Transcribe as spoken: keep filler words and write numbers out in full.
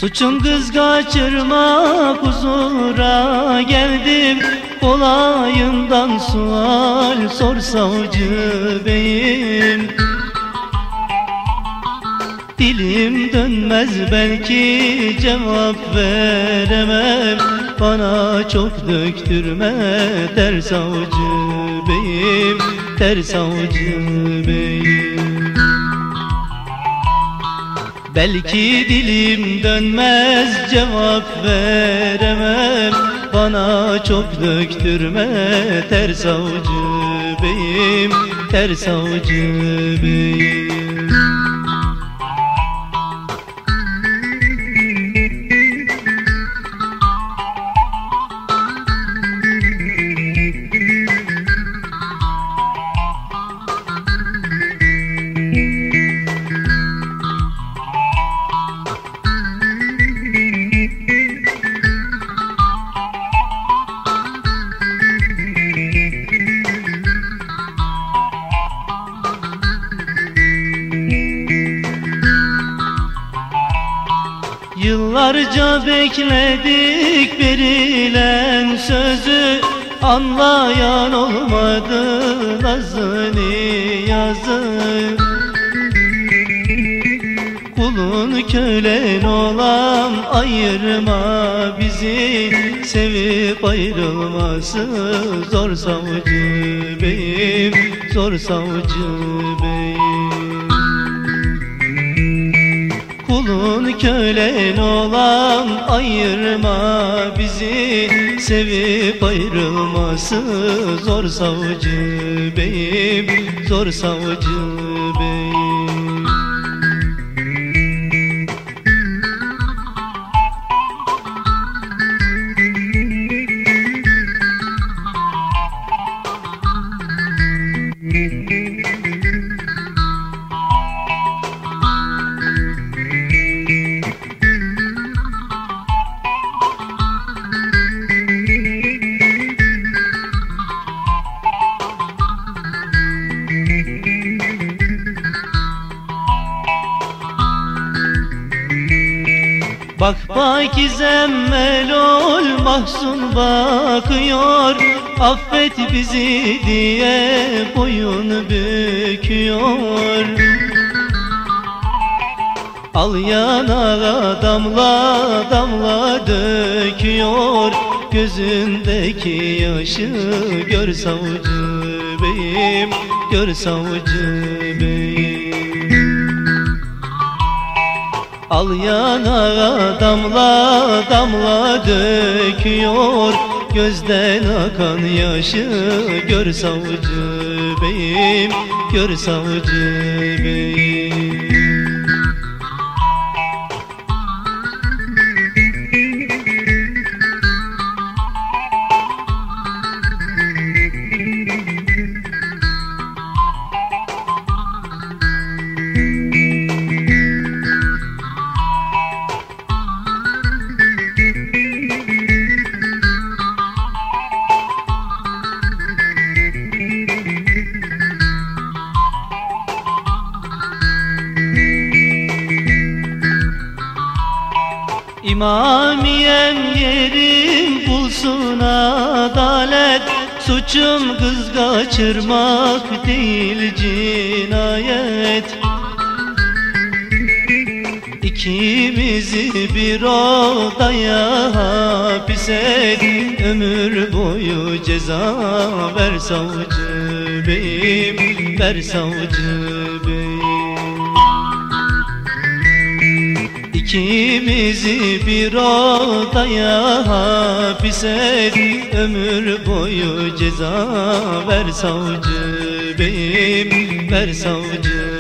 Suçum kız kaçırmak, huzura geldim. Olayından sual sor savcı beyim. Dilim dönmez belki cevap veremem. Bana çok döktürme der savcı beyim, der savcı beyim. Belki dilim dönmez cevap veremem. Bana çok döktürme der savcı beyim, der savcı beyim. Yıllarca bekledik verilen sözü, anlayan olmadı nazı niyazı. Kulun kölen olan ayırma bizi, sevip ayrılması zor savcı beyim, zor savcı beyim. Kulun kölen olan ayırma bizi, sevip ayrılması zor savcı beyim, zor savcı beyim. Bak Pakizem melol mahzun bakıyor, affet bizi diye boyun büküyor. Al yanağa damla damla döküyor, gözündeki yaşı gör savcı beyim, gör savcı beyim. Al yanağa damla damla döküyor, gözden akan yaşı gör savcı beyim, gör savcı beyim. İmamiyem yerim bulsun adalet, suçum kız kaçırmak değil cinayet. İkimizi bir odaya hapis et, ömür boyu ceza ver savcı beyim, ver savcı beyim. İkimizi bir odaya hapis et, ömür boyu ceza ver savcı beyim, ver savcı